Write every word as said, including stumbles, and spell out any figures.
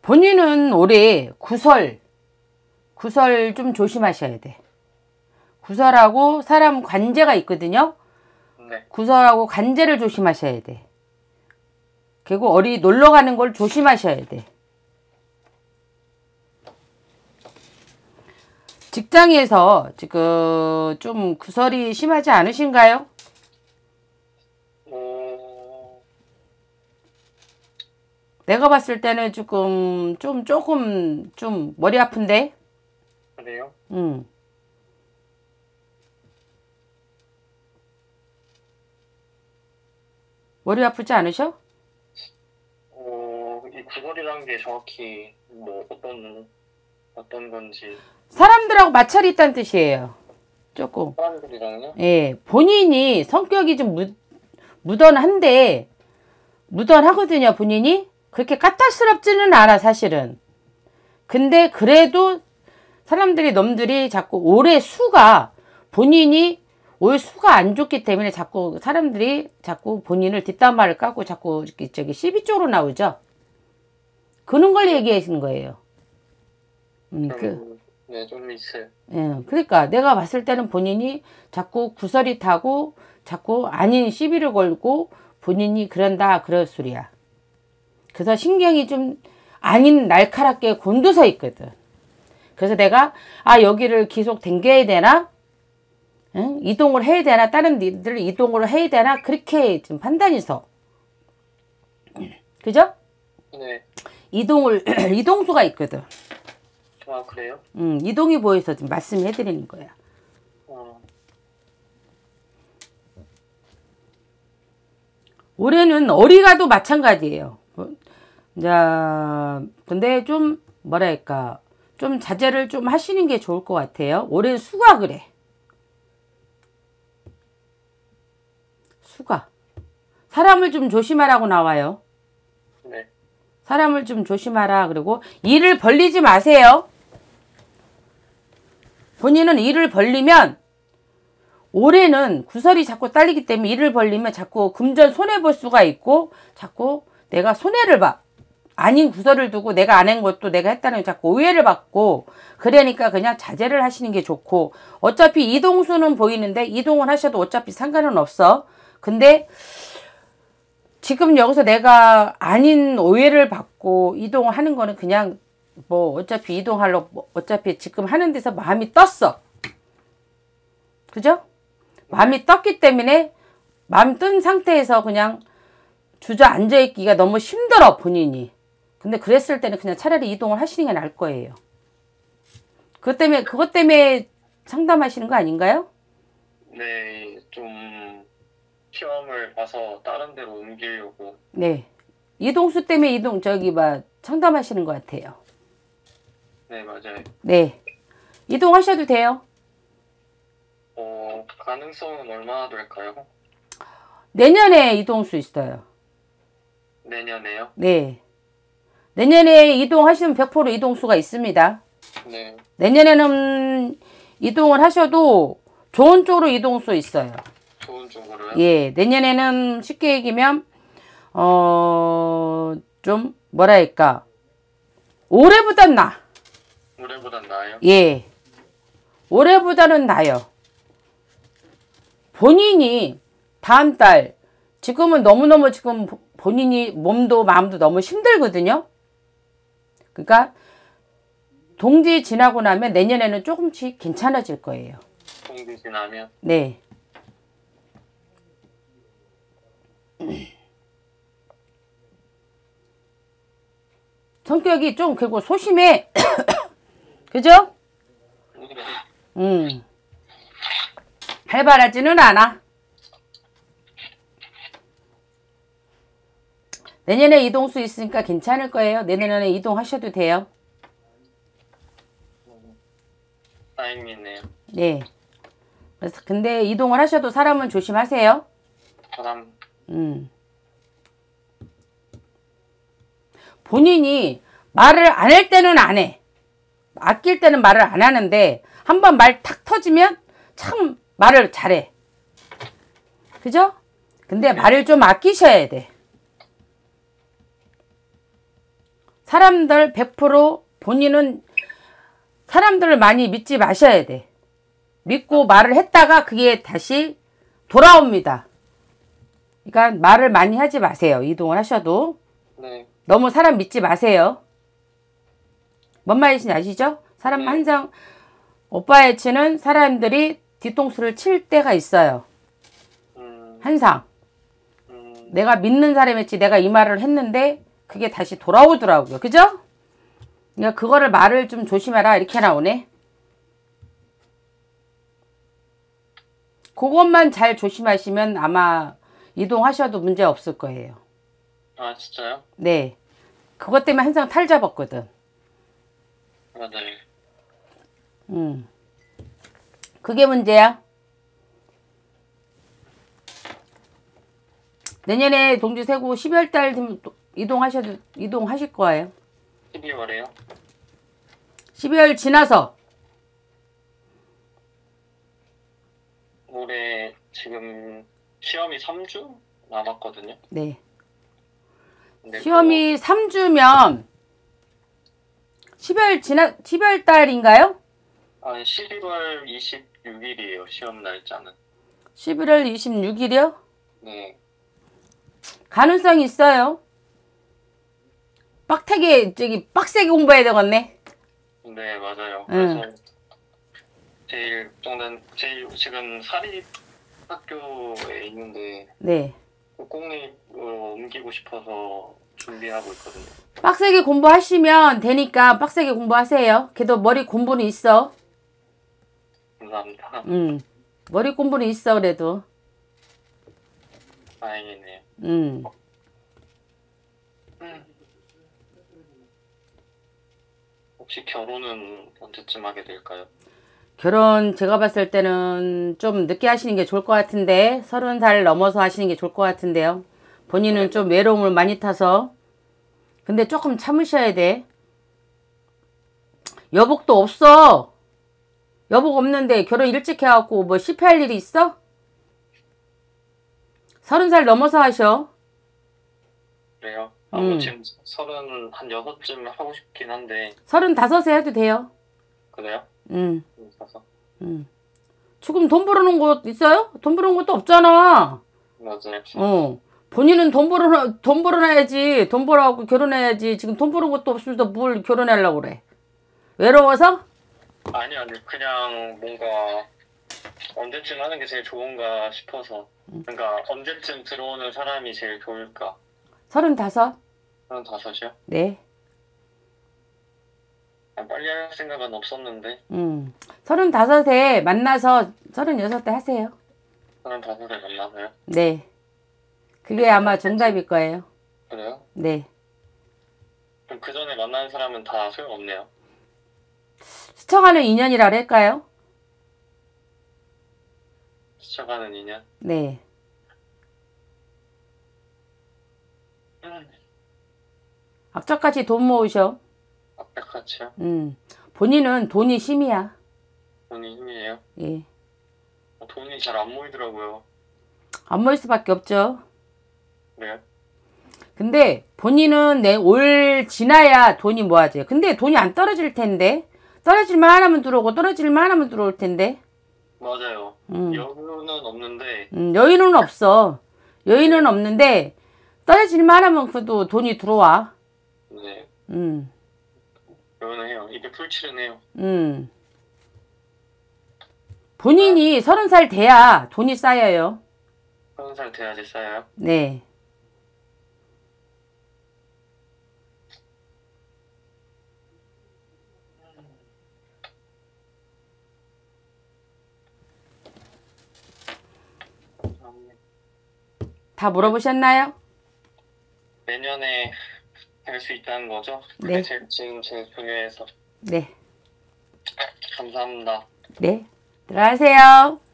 본인은 올해 구설, 구설 좀 조심하셔야 돼. 구설하고 사람 관제가 있거든요. 네. 구설하고 관제를 조심하셔야 돼. 그리고 어디 놀러 가는 걸 조심하셔야 돼. 직장에서 지금 좀 구설이 심하지 않으신가요? 어... 내가 봤을 때는 조금 좀 조금 좀 머리 아픈데? 그래요? 응. 머리 아프지 않으셔? 어... 이 구설이란 게 정확히 뭐 어떤 어떤 건지. 사람들하고 마찰이 있다는 뜻이에요. 조금. 사람들이랑요? 예, 본인이 성격이 좀 무, 무던한데, 무던하거든요, 본인이. 그렇게 까탈스럽지는 않아, 사실은. 근데 그래도 사람들이, 놈들이 자꾸 올해 수가, 본인이 올 수가 안 좋기 때문에 자꾸 사람들이 자꾸 본인을 뒷담화를 까고 자꾸 저기 시비 쪽으로 나오죠. 그런 걸 얘기하시는 거예요. 음, 그. 네, 좀 있어요. 예, 그러니까 내가 봤을 때는 본인이 자꾸 구설이 타고 자꾸 아닌 시비를 걸고 본인이 그런다 그럴 소리야. 그래서 신경이 좀 아닌 날카롭게 곤두서 있거든. 그래서 내가 아 여기를 계속 댕겨야 되나? 응? 이동을 해야 되나? 다른 일들을 이동을 해야 되나? 그렇게 좀 판단이 서. 그죠? 네. 이동을 이동수가 있거든. 아, 그래요? 음, 이동이 보여서 좀 말씀해 드리는 거야. 어. 올해는 어디 가도 마찬가지예요. 자, 근데 좀 뭐랄까 좀 자제를 좀 하시는 게 좋을 것 같아요. 올해는 수가 그래. 수가. 사람을 좀 조심하라고 나와요. 네. 사람을 좀 조심하라. 그리고 일을 벌리지 마세요. 본인은 일을 벌리면 올해는 구설이 자꾸 딸리기 때문에 일을 벌리면 자꾸 금전 손해볼 수가 있고 자꾸 내가 손해를 봐. 아닌 구설을 두고 내가 안 한 것도 내가 했다는 자꾸 오해를 받고 그러니까 그냥 자제를 하시는 게 좋고 어차피 이동수는 보이는데 이동을 하셔도 어차피 상관은 없어. 근데 지금 여기서 내가 아닌 오해를 받고 이동을 하는 거는 그냥 뭐 어차피 이동하려고 뭐 어차피 지금 하는 데서 마음이 떴어. 그죠? 마음이 떴기 때문에 마음 뜬 상태에서 그냥 주저앉아 있기가 너무 힘들어 본인이. 근데 그랬을 때는 그냥 차라리 이동을 하시는 게 나을 거예요. 그것 때문에 그것 때문에 상담하시는 거 아닌가요? 네, 좀 시험을 봐서 다른 데로 옮기려고. 네. 이동수 때문에 이동 저기 막 상담하시는 것 같아요. 네, 맞아요. 네. 이동하셔도 돼요. 어, 가능성은 얼마나 될까요? 내년에 이동할 수 있어요. 내년에요? 네. 내년에 이동하시면 백 퍼센트 이동수가 있습니다. 네. 내년에는 이동을 하셔도 좋은 쪽으로 이동수 있어요. 좋은 쪽으로요? 예. 내년에는 쉽게 얘기하면 어, 좀 뭐랄까 올해보단 나. 올해보단 나아요? 예. 올해보다는 나요. 본인이 다음 달 지금은 너무너무 지금 본인이 몸도 마음도 너무 힘들거든요. 그러니까 동지 지나고 나면 내년에는 조금씩 괜찮아질 거예요. 동지 지나면? 네. 성격이 좀 그리고 소심해. 그죠? 음. 활발하지는 않아. 내년에 이동수 있으니까 괜찮을 거예요. 내년에 이동하셔도 돼요. 다행이네요. 네. 그래서 근데 이동을 하셔도 사람은 조심하세요. 사람. 음. 본인이 말을 안 할 때는 안 해. 아낄 때는 말을 안 하는데 한번 말 탁 터지면 참 말을 잘해. 그죠? 근데 말을 좀 아끼셔야 돼. 사람들 백 퍼센트 본인은 사람들을 많이 믿지 마셔야 돼. 믿고 말을 했다가 그게 다시 돌아옵니다. 그러니까 말을 많이 하지 마세요. 이동을 하셔도. 네. 너무 사람 믿지 마세요. 뭔 말인지 아시죠? 사람 네. 항상 오빠의 치는 사람들이 뒤통수를 칠 때가 있어요. 음, 항상. 음, 내가 믿는 사람이었지 내가 이 말을 했는데 그게 다시 돌아오더라고요. 그죠? 그러니까 그거를 말을 좀 조심해라 이렇게 나오네. 그것만 잘 조심하시면 아마 이동하셔도 문제 없을 거예요. 아, 진짜요? 네. 그것 때문에 항상 탈 잡았거든. 맞아요. 음. 그게 문제야. 내년에 동지 세고 십이월 달 되면 또 이동하셔도 이동하실 거예요. 십이월에요? 십이월 지나서. 올해 지금 시험이 삼 주 남았거든요. 네. 근데 시험이 삼 주면 십이월 지나 십이월 달인가요? 그거, 아니, 십일월 이십육 일이에요. 시험 날짜는. 십일월 이십육 일이요? 네. 가능성이 있어요. 빡하게 저기 빡세게 공부해야 되겠네. 네, 맞아요. 응. 그래서 제일 저는 제일 지금 사립 학교에 있는데 네. 공립으로 옮기고 싶어서 준비하고 있거든요. 빡세게 공부하시면 되니까 빡세게 공부하세요. 그래도 머리 공부는 있어. 감사합니다. 음. 머리 공부는 있어 그래도. 다행이네요. 음. 음. 혹시 결혼은 언제쯤 하게 될까요? 결혼 제가 봤을 때는 좀 늦게 하시는 게 좋을 것 같은데 서른 살 넘어서 하시는 게 좋을 것 같은데요. 본인은 좀 외로움을 많이 타서. 근데 조금 참으셔야 돼. 여복도 없어. 여복 없는데 결혼 일찍 해갖고 뭐 실패할 일이 있어? 서른 살 넘어서 하셔. 그래요? 아, 음. 뭐 지금 서른 한 여섯쯤 하고 싶긴 한데. 서른 다섯에 해도 돼요. 그래요? 음. 가서. 음. 지금 돈 벌어놓은 곳 있어요? 돈 벌어놓은 것도 없잖아. 맞아요. 어. 본인은 돈 벌어, 돈 벌어놔야지. 돈 벌어갖고 결혼해야지. 지금 돈 벌은 것도 없으면서 뭘 결혼하려고 그래. 외로워서? 아니, 아니, 그냥 뭔가 언제쯤 하는 게 제일 좋은가 싶어서. 그러니까 언제쯤 들어오는 사람이 제일 좋을까? 서른다섯? 서른 다섯이요? 네. 빨리 할 생각은 없었는데. 음. 서른다섯에 만나서 서른여섯 때 하세요. 서른 다섯에 만나서요? 네. 그게 아마 정답일 거예요. 그래요? 네. 그럼 그 전에 만나는 사람은 다 소용없네요. 스쳐가는 인연이라 할까요? 스쳐가는 인연? 네. 음, 악착같이 돈 모으셔. 앞에같이요? 음. 본인은 돈이 심이야. 돈이 힘이에요? 예. 돈이 잘 안 모이더라고요. 안 모일 수밖에 없죠. 그래요? 근데 본인은 내 올 지나야 돈이 모아져요. 근데 돈이 안 떨어질 텐데. 떨어질만 하면 들어오고 떨어질만 하면 들어올 텐데. 맞아요. 음. 여유는 없는데. 음, 여유는 없어. 여유는 없는데 떨어질만 하면 그래도 돈이 들어와. 네. 음. 여유는 해요. 입에 풀칠은 해요. 음. 본인이 서른 살 돼야 돈이 쌓여요. 서른 살 돼야지 쌓여요? 네. 다 물어보셨나요? 내년에 될 수 있다는 거죠? 네. 그게 제일, 지금 제일 중요해서. 네. 감사합니다. 네. 들어가세요.